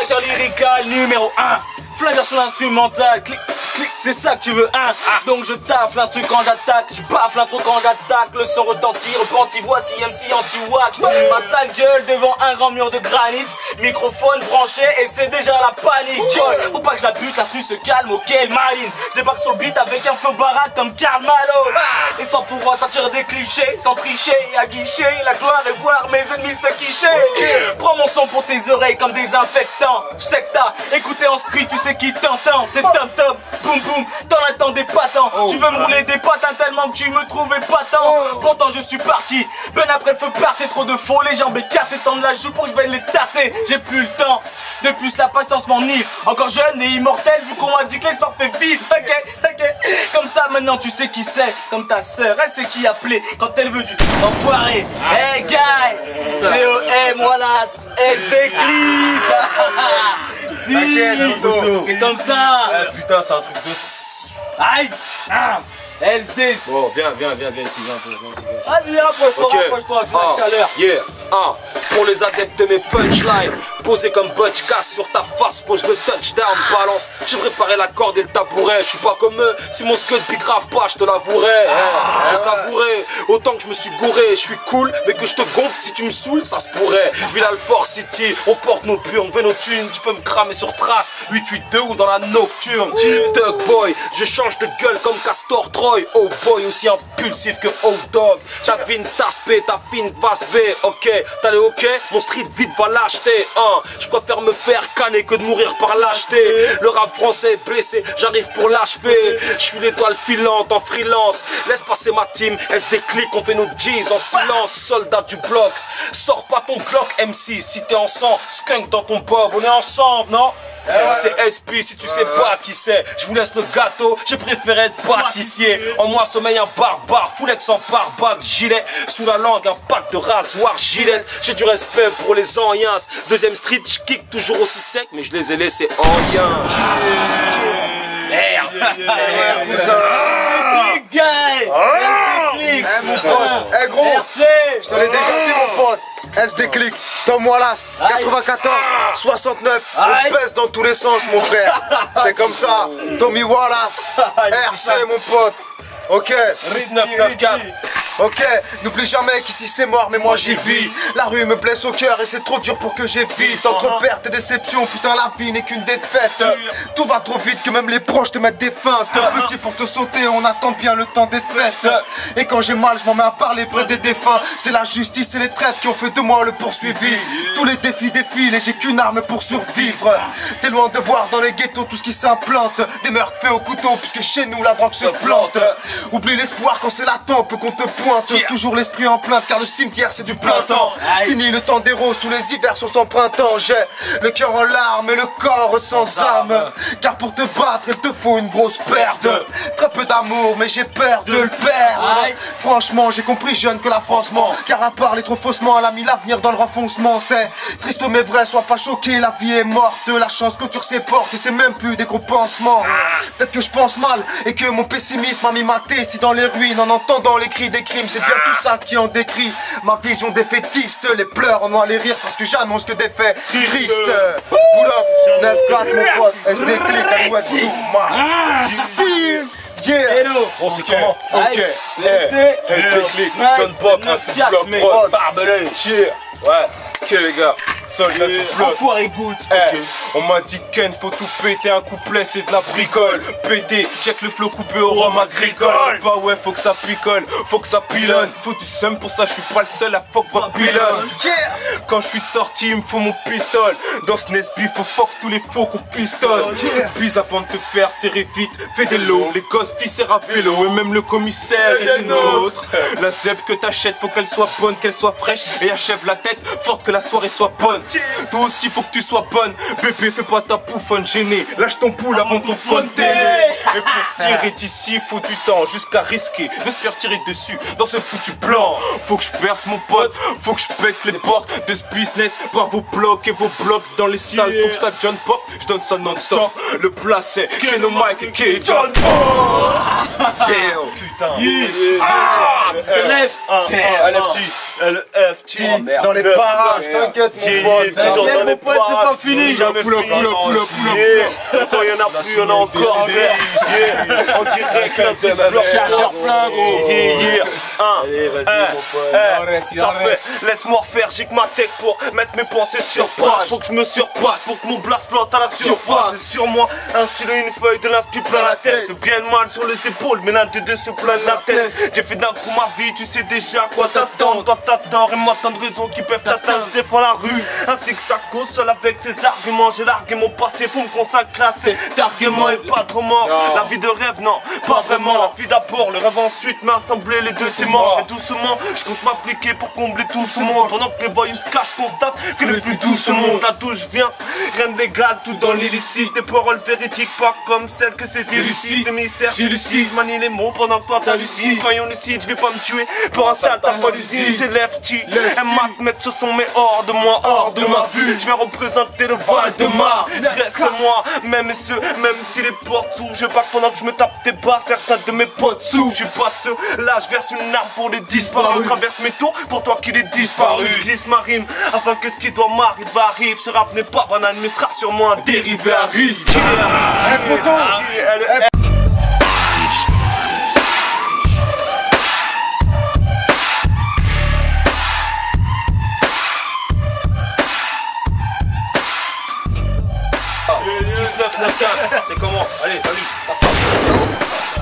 Flasher lyrical numéro 1. Flingueur sur l'instrumental, clic, clic, c'est ça que tu veux, hein. Donc je taffe l'instru quand j'attaque, je baffe l'intro quand j'attaque. Le son retentit, repenti, voici MC anti-wack. Ma sale gueule devant un grand mur de granit. Microphone branché et c'est déjà la panique. Faut pas que je la bute, l'instru se calme, ok, maline. Je débarque sur le beat avec un flow baraque comme Karl Malone. Histoire de pouvoir sortir des clichés, sans tricher et à guichet la gloire et voir mes ennemis se quicher. Prends mon son pour tes oreilles comme des infectants. Je sais que t'as écouté en speed, tu sais qui t'entend. C'est tom tom, boum boum, t'en attends des patents. Tu veux me rouler des patins tellement que tu me trouves épatant. Pourtant je suis parti, ben après le feu partait. Trop de faux, les jambes écartées, tendent la joue pour que je vais les tâter. J'ai plus le temps, de plus la patience m'enivre. Encore jeune et immortel vu qu'on m'a dit que l'espoir fait vivre. Ok, comme ça maintenant tu sais qui c'est. Comme ta sœur, elle sait qui appeler quand elle veut du enfoiré. Hey guy, DOM, Wallace, SD Click. Si, c'est comme ça. Putain, c'est un truc de... Aïe. SD. Bon, viens ici, viens ici. Vas-y, rapproche-toi, c'est la chaleur. Yeah, pour les adeptes de mes punchlines, posé comme Butch Cass sur ta face, pose le touchdown, balance. J'ai préparé la corde et le tabouret. Je suis pas comme eux, si mon scud pique grave pas, je te l'avouerai. J'ai savouré, autant que je me suis gouré. Je suis cool, mais que je te gonfle si tu me saoules, ça se pourrait. Villalfort City, on porte nos purs, on veut nos thunes. Tu peux me cramer sur trace, 882 ou dans la nocturne. Doug Boy, je change de gueule comme Castor Troy. Oh boy, aussi impulsif que Hot Dog. Ta fine tasse B, ta fine passe B. Ok, t'as les ok, mon street vite va l'acheter. Je préfère me faire canner que de mourir par lâcheté. Le rap français est blessé, j'arrive pour l'achever. Je suis l'étoile filante en freelance. Laisse passer ma team, SD Click, on fait nos G's en silence. Soldat du bloc, sors pas ton Glock MC. Si t'es en sang, skunk dans ton pub. On est ensemble, non? C'est SP si tu sais pas qui c'est. Je vous laisse le gâteau, j'ai préféré être pâtissier. En moi sommeille un barbare, foulex en pare-balles, gilet. Sous la langue un pack de rasoir, gilet. J'ai du respect pour les anciens. Deuxième street, je kick toujours aussi sec, mais je les ai laissés en rien. Merde. Mon pote, gros, je te l'ai déjà dit mon pote. SD Click, Tom Wallace, 94, 69, on pèse dans tous les sens mon frère. C'est comme ça, Tommy Wallace, RC mon pote. Ok, 994. Ok, n'oublie jamais qu'ici c'est mort mais moi j'y vis. La rue me blesse au cœur et c'est trop dur pour que j'évite. Entre perte et déception, putain la vie n'est qu'une défaite. Tout va trop vite que même les proches te mettent des feintes. Petit pour te sauter, on attend bien le temps des fêtes. Et quand j'ai mal, je m'en mets à parler près des défunts. C'est la justice et les traites qui ont fait de moi le poursuivi. Tous les défis défilent et j'ai qu'une arme pour survivre. T'es loin de voir dans les ghettos tout ce qui s'implante. Des meurtres faits au couteau puisque chez nous la drogue se plante. Oublie l'espoir quand c'est la tempe qu'on te pointe. Toujours l'esprit en plainte car le cimetière c'est du plein temps. Fini le temps des roses, tous les hivers sont sans printemps. J'ai le cœur en larmes et le corps sans âme. Car pour te battre il te faut une grosse perte. Très peu d'amour mais j'ai peur de le perdre. Franchement j'ai compris jeune que la France ment. Car à parler trop faussement elle a mis l'avenir dans le renfoncement. C'est triste mais vrai, sois pas choqué, la vie est morte. La chance clôture ses portes et c'est même plus des gros pansements. Peut-être que je pense mal et que mon pessimisme a mis ma tête si dans les ruines en entendant les cris des crimes. C'est bien tout ça qui en décrit ma vision défaitiste. Les pleurs en noient les rires parce que j'annonce que des faits tristes. What up, 9-4 mon pote, SD Click, Alouette Zoom. Yeah. Bon c'est comment? Ok, SD Click, John Bob, un 6 bloc prod, barbelé, cheer. Ouais, ok les gars, soldat du bloc. Enfoiré goutte. On m'a dit Ken, faut tout péter, un couplet c'est de la bricole. Péter, check le flow coupé au rhum agricole. Bah ouais, faut que ça picole, faut que ça pilonne. Faut du seum, pour ça je suis pas le seul à fuck ma pilonne. Quand je suis de sortie, il me faut mon pistol. Dans ce Nesby, faut fuck tous les faux qu'on pistonne. Puis avant de te faire serrer vite, fais des lots. Les gosses viscèrent à vélo et même le commissaire est des nôtres. La zèbre que t'achètes, faut qu'elle soit bonne, qu'elle soit fraîche et achève la tête forte, que la soirée soit bonne. Toi aussi faut que tu sois bonne. Bébé fais pas ta pouffonne gênée. Lâche ton poule avant ton phone télé. Et pour se tirer d'ici faut du temps. Jusqu'à risquer de se faire tirer dessus dans ce foutu plan. Faut que je perce mon pote. Faut que je pète les portes de ce business. Par vos blocs et vos blocs dans les salles. Faut que ça John Pop. Je donne ça non-stop. Le plat c'est Keno Mike et K John Pop. Damn. Putain. Left. LFT. LFT dans les parages, t'inquiète mon pote. toujours dans les pote, c'est pas fini. Jamais fini. Quand il y en a plus, il y en a encore. On dirait que c'est bloc. Chargeur plein, gros. Allez, vas-y, mon pote. Ça fait, laisse-moi refaire, j'ai que ma tête pour mettre mes pensées sur page. Faut que je me surpasse, faut que mon blast flotte à la surface. C'est sur moi, un stylo et une feuille de l'inspi plein la tête. Bien mal sur les épaules, mais l'un des deux se plaint de la tête. J'ai fait d'un coup ma vie, tu sais déjà quoi t'attendre. Toi t'attends et moi tant de raisons qui peuvent t'atteindre. Je défends la rue, ainsi que sa cause, seul avec ses arguments. J'ai largué mon passé pour me consacrer à cet argument et pas trop mort. La vie de rêve, non, pas vraiment. La vie d'abord, le rêve ensuite m'a assemblé les deux, c'est mort. Je vais doucement, je compte m'appliquer pour combler tout ce monde. Pendant que les voyous se cachent, constate que le plus doux ce monde. À d'où je viens, rien de légal, tout dans l'illicite. Des paroles véridiques, pas comme celles que ces illicites. Des mystères, j'illucide, manie les mots pendant que toi t'hallucines. Soyons lucides, je vais pas me tuer pour un sale ta folle usine. C'est lefty, un mat mec ce sont mes hors de moi, hors de ma vue. Je vais représenter le Val-de-Marne. Je reste moi, même si les portes s'ouvrent. Je veux pas que pendant que je me tape des barres, certains de mes potes souffrent. Je suis pas de ceux, là je verse une arme pour les disparus. Je traverse mes tours pour toi qu'il est disparu. Je glisse ma rime afin que ce qui doit m'arriver arrive. Ce rap n'est pas banal mais sera sûrement un dérivé à risque. C'est comment? Allez, salut, passe-toi.